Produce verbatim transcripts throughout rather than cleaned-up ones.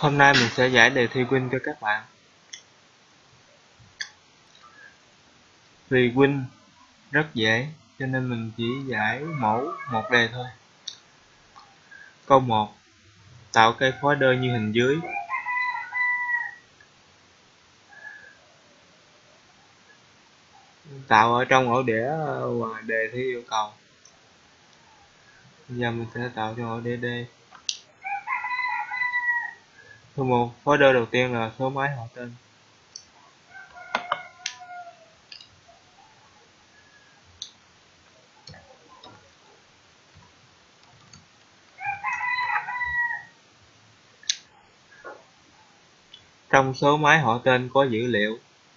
Hôm nay mình sẽ giải đề thi Win cho các bạn. Vì Win rất dễ cho nên mình chỉ giải mẫu một đề thôi. Câu một. Tạo cây phối đơn như hình dưới. Tạo ở trong ổ đĩa và đề thi yêu cầu. Bây giờ mình sẽ tạo cho ổ đĩa D. Câu một. Phối đơn đầu tiên là số máy họ tên. Trong số máy họ tên có dữ liệu.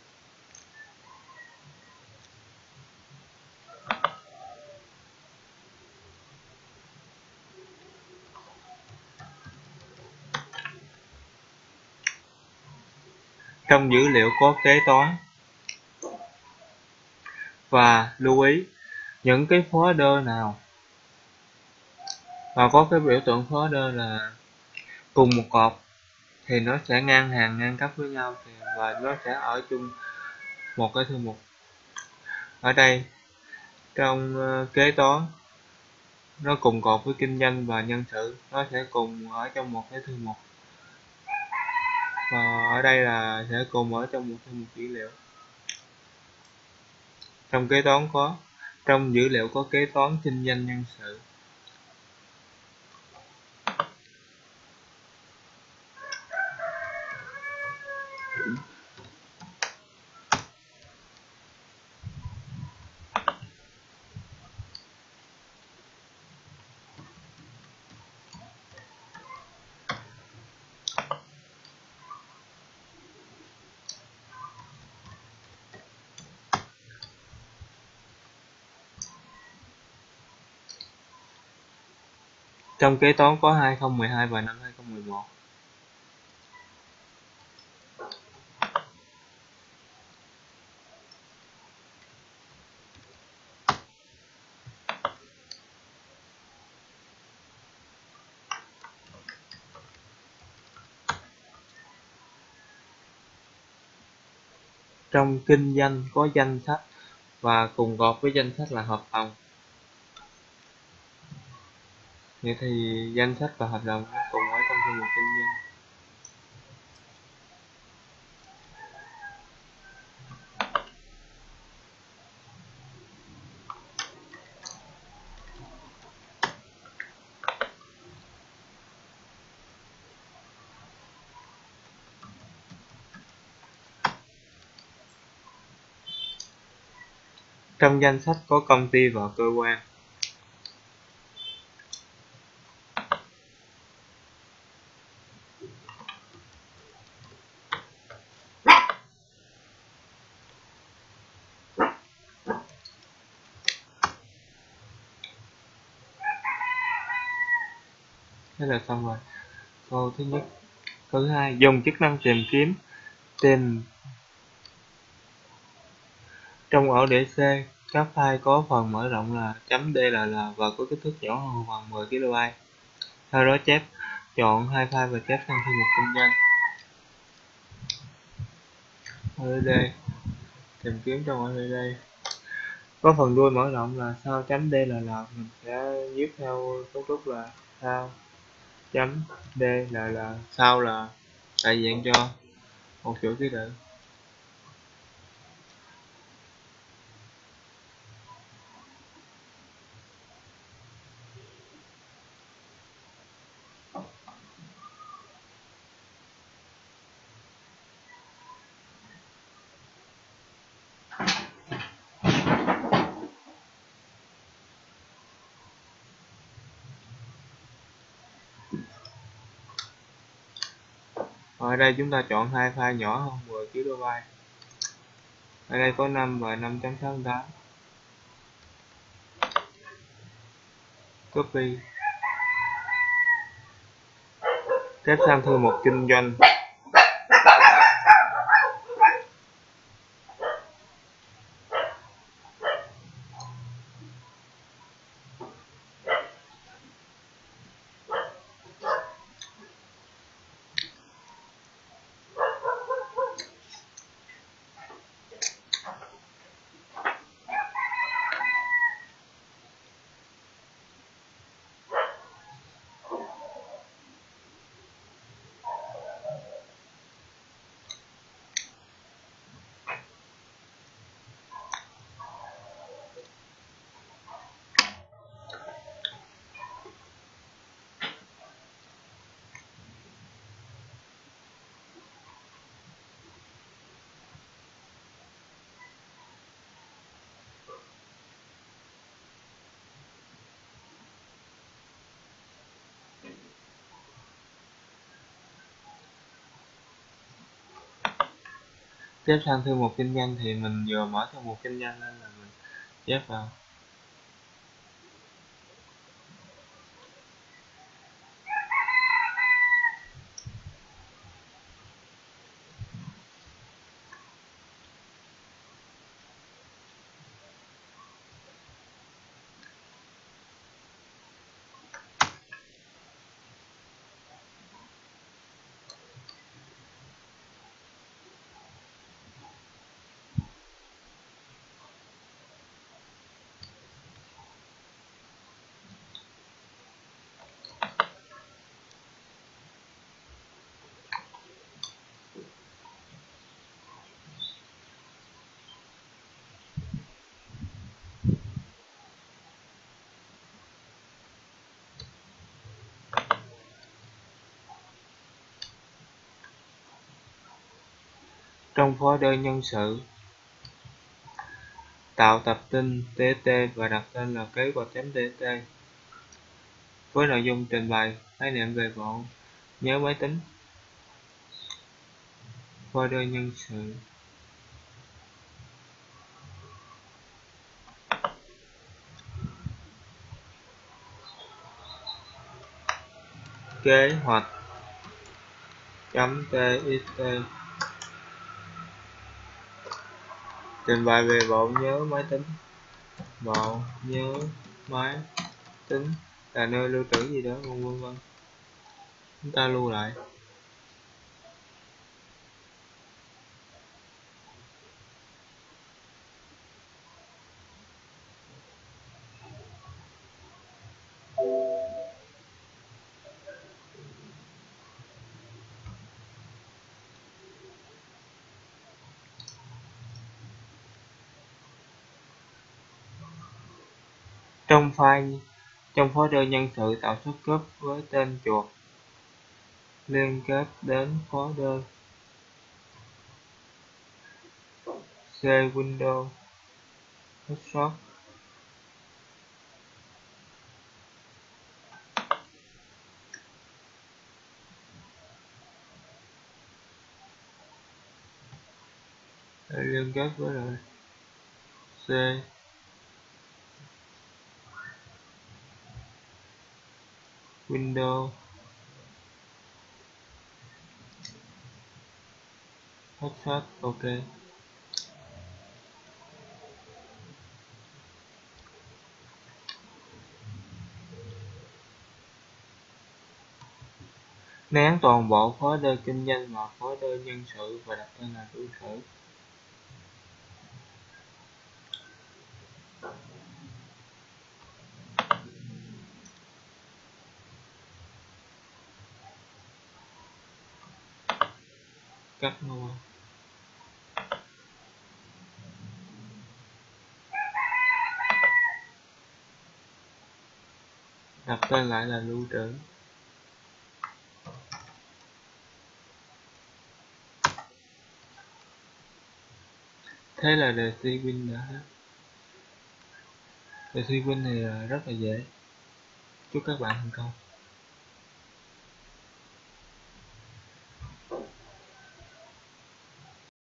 Trong dữ liệu có kế toán. Và lưu ý, những cái phối đơn nào mà có cái biểu tượng phối đơn là cùng một cột thì nó sẽ ngang hàng ngang cấp với nhau thì và nó sẽ ở chung một cái thư mục. Ở đây trong uh, kế toán nó cùng cột với kinh doanh và nhân sự, nó sẽ cùng ở trong một cái thư mục, và ở đây là sẽ cùng ở trong một thư mục dữ liệu. Trong kế toán có trong dữ liệu có kế toán, kinh doanh, nhân sự. Trong kế toán có hai không một hai và năm hai không một một. Trong kinh doanh có danh sách và cùng cột với danh sách là hợp đồng. Vậy thì danh sách và hợp đồng nó cùng ở trong thư mục kinh doanh. Trong danh sách có công ty và cơ quan. Thế là xong rồi. Câu thứ nhất. Câu thứ hai, dùng chức năng tìm kiếm tìm trong ổ đĩa C. Các file có phần mở rộng là .dll và có kích thước nhỏ hơn bằng mười ki lô bait. Sau đó chép chọn hai file và chép sang thư mục kinh doanh. ổ đê đê, tìm kiếm trong ổ đê đê có phần đuôi mở rộng là sao .dll, mình sẽ viết theo cấu trúc là sao .dll. Sao là đại diện cho một chuỗi ký tự. Ở đây chúng ta chọn hai file nhỏ hơn mười ki lô bait. Ở đây có năm và năm chấm sáu tám. Copy, chép sang thư mục kinh doanh. Tiếp sang thư mục kinh doanh thì mình vừa mở thư mục kinh doanh nên là mình chép vào. Trong phó đơn nhân sự, tạo tập tin tt và đặt tên là kế hoạch.tt với nội dung trình bày khái niệm về bộ nhớ máy tính. Phó đơn nhân sự, kế hoạch chấm txt trình bày về bộ nhớ máy tính. Bộ nhớ máy tính là nơi lưu trữ gì đó, vân vân vân. Chúng ta lưu lại. Trong file trong folder nhân sự, tạo xuất cúp với tên chuột liên kết đến folder C Windows Hotshot. Liên kết với lại C Windows Hotshot. Ok. Nén toàn bộ folder kinh doanh vào folder nhân sự và đặt tên là lưu trữ. Cắt mua. Đặt tên lại là lưu trữ. Thế là đề thi win đã hết. Đề thi win thì rất là dễ. Chúc các bạn thành công.